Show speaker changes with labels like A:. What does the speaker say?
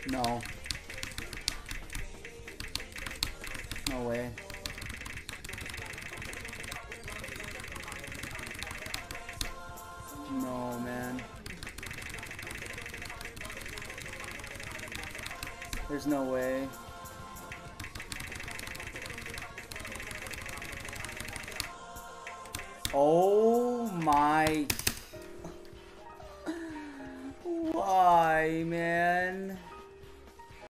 A: No. No way. No, man. There's no way. Oh my. Why, man?